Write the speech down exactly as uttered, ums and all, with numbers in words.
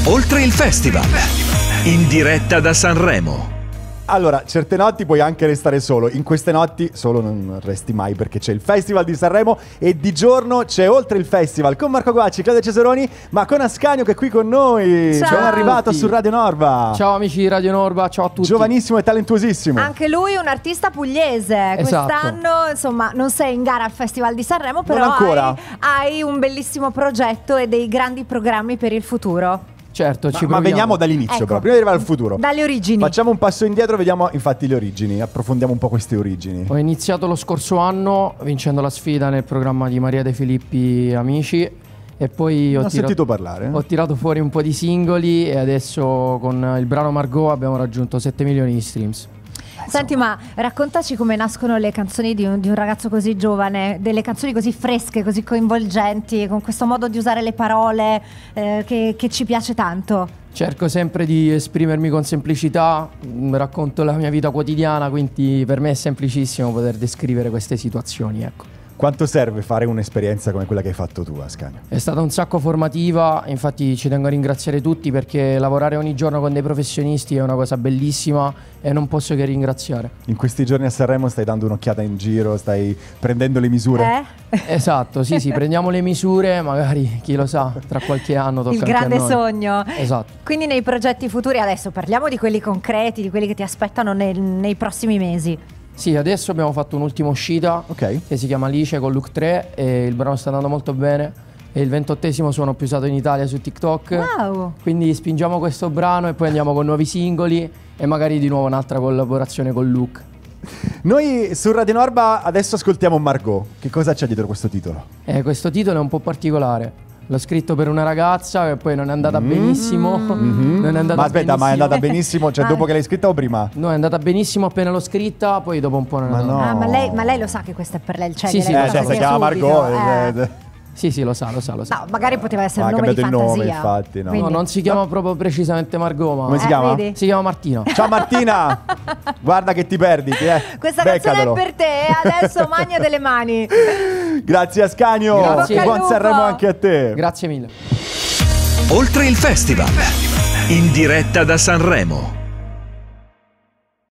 Oltre il festival, in diretta da Sanremo. Allora, certe notti puoi anche restare solo. In queste notti solo non resti mai, perché c'è il Festival di Sanremo e di giorno c'è Oltre il Festival con Marco Guacci, Claudia Cesaroni, ma con Ascanio che è qui con noi. Ciao. Ciao, è arrivato su Radio Norva. Ciao amici di Radio Norva, ciao a tutti. Giovanissimo e talentuosissimo. Anche lui un artista pugliese. Esatto. Quest'anno, insomma, non sei in gara al Festival di Sanremo, però ancora. hai, hai un bellissimo progetto e dei grandi programmi per il futuro. Certo, Ma, ci ma proviamo. veniamo dall'inizio, Ecco. però prima di arrivare al futuro. Dalle origini. Facciamo un passo indietro, vediamo infatti le origini, approfondiamo un po' queste origini. Ho iniziato lo scorso anno vincendo la sfida nel programma di Maria De Filippi Amici e poi Non ho, ho tirato, sentito parlare. ho tirato fuori un po' di singoli e adesso con il brano Margot abbiamo raggiunto sette milioni di streams. Senti, ma raccontaci come nascono le canzoni di un, di un ragazzo così giovane, delle canzoni così fresche, così coinvolgenti, con questo modo di usare le parole eh, che, che ci piace tanto. Cerco sempre di esprimermi con semplicità, mh, racconto la mia vita quotidiana, quindi per me è semplicissimo poter descrivere queste situazioni, ecco. Quanto serve fare un'esperienza come quella che hai fatto tu, Ascanio? È stata un sacco formativa, infatti ci tengo a ringraziare tutti perché lavorare ogni giorno con dei professionisti è una cosa bellissima e non posso che ringraziare. In questi giorni a Sanremo stai dando un'occhiata in giro, stai prendendo le misure? Eh? Esatto, sì sì, prendiamo le misure, magari chi lo sa, tra qualche anno tocca Il anche a grande noi. sogno. Esatto. Quindi nei progetti futuri, adesso parliamo di quelli concreti, di quelli che ti aspettano nel- nei prossimi mesi. Sì, adesso abbiamo fatto un'ultima uscita Ok. che si chiama Alice con Look tre e il brano sta andando molto bene. È il ventottesimo suono più usato in Italia su TikTok. Wow. Quindi spingiamo questo brano e poi andiamo con nuovi singoli e magari di nuovo un'altra collaborazione con Luke. Noi su Radio Norba adesso ascoltiamo Margot. Che cosa c'è dietro questo titolo? Eh, questo titolo è un po' particolare. L'ho scritto per una ragazza che poi non è andata benissimo. Non è andata Ma aspetta, ma è benissimo. andata benissimo? Cioè Ah. dopo che l'hai scritta o prima? No, è andata benissimo appena l'ho scritta, poi dopo un po' non è Ma andata. no. Ah, ma lei, ma lei lo sa che questo è per lei, cioè Sì, gliel'hai sì, Eh, lo detto so, cioè, si così chiama subito, Margot. eh. eh. Sì, sì, lo sa, lo sa, lo sa. No, magari poteva essere Ma un ha nome di cambiato il nome, fantasia. infatti, no. No, Quindi- non si chiama proprio precisamente Margot, ma Come si Eh, chiama? vedi? si chiama Martina. Ciao Martina! Guarda che ti perdi, ti, eh. Questa Beccatelo. canzone è per te, e adesso magna delle mani. Grazie Ascanio. Grazie. Bocca al Buon lupo. Sanremo anche a te. Grazie mille. Oltre il festival, in diretta da Sanremo.